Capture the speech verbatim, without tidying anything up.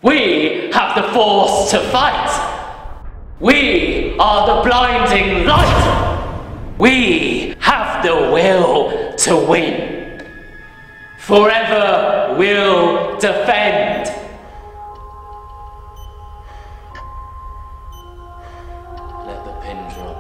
We have the force to fight. We are the blinding light. We have the will to win. Forever we'll defend. Let the pin drop.